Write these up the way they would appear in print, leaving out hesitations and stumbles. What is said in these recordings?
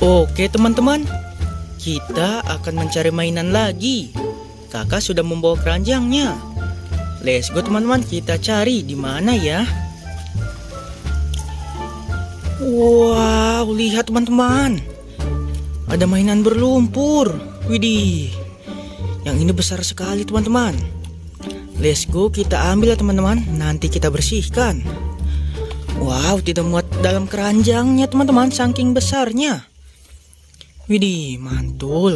Oke teman-teman, kita akan mencari mainan lagi. Kakak sudah membawa keranjangnya. Let's go teman-teman, kita cari di mana ya. Wow, lihat teman-teman, ada mainan berlumpur. Widih, yang ini besar sekali teman-teman. Let's go, kita ambil ya teman-teman. Nanti kita bersihkan. Wow, tidak muat dalam keranjangnya teman-teman, saking besarnya. Widih, mantul.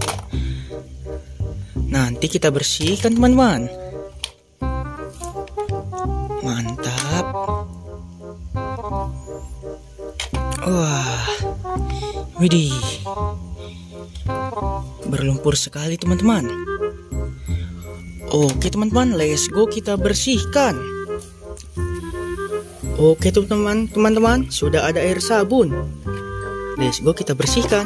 Nanti kita bersihkan teman-teman. Mantap. Wah, widih, berlumpur sekali teman-teman. Oke teman-teman, let's go, kita bersihkan. Oke teman-teman, sudah ada air sabun. Let's go, kita bersihkan.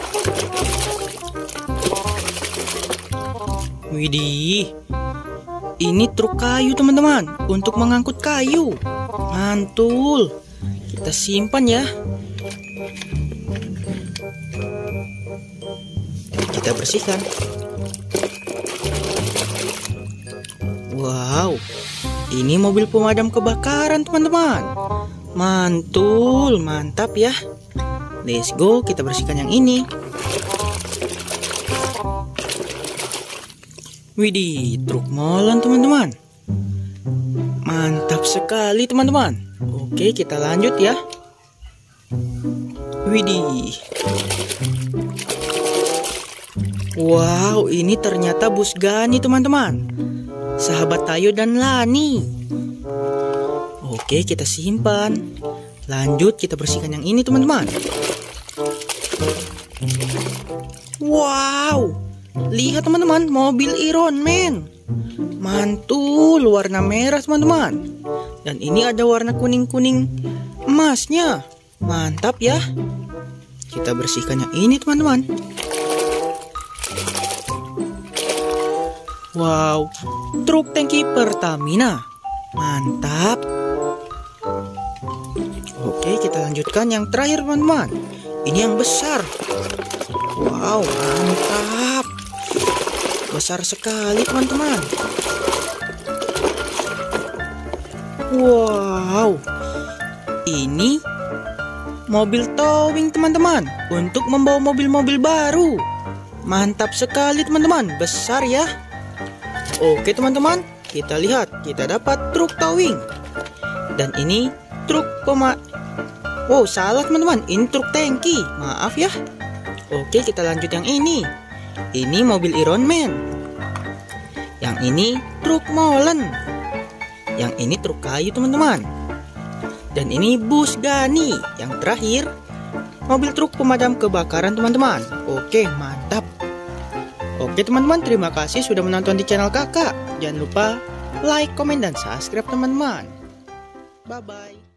Widih, ini truk kayu teman-teman, untuk mengangkut kayu. Mantul. Kita simpan ya. Kita bersihkan. Wow, ini mobil pemadam kebakaran teman-teman. Mantul, mantap ya. Let's go, kita bersihkan yang ini. Widih, truk molen teman-teman. Mantap sekali teman-teman. Oke, kita lanjut ya. Widih. Wow, ini ternyata bus Gani teman-teman. Sahabat Tayo dan Lani. Oke, kita simpan. Lanjut, kita bersihkan yang ini teman-teman. Wow, lihat teman-teman, mobil Iron Man. Mantul, warna merah teman-teman. Dan ini ada warna kuning-kuning emasnya. Mantap ya. Kita bersihkan yang ini teman-teman. Wow, truk tangki Pertamina. Mantap. Oke, kita lanjutkan yang terakhir teman-teman. Ini yang besar. Wow, mantap. Besar sekali teman-teman. Wow, ini mobil towing teman-teman, untuk membawa mobil-mobil baru. Mantap sekali teman-teman, besar ya. Oke teman-teman, kita lihat, kita dapat truk towing. Dan ini truk Oh, salah teman-teman, ini truk tangki. Maaf ya. Oke, kita lanjut yang ini. Ini mobil Iron Man. Yang ini truk molen. Yang ini truk kayu teman-teman. Dan ini bus Gani. Yang terakhir, mobil truk pemadam kebakaran teman-teman. Oke, mantap. Oke teman-teman, terima kasih sudah menonton di channel kakak. Jangan lupa like, komen, dan subscribe teman-teman. Bye-bye.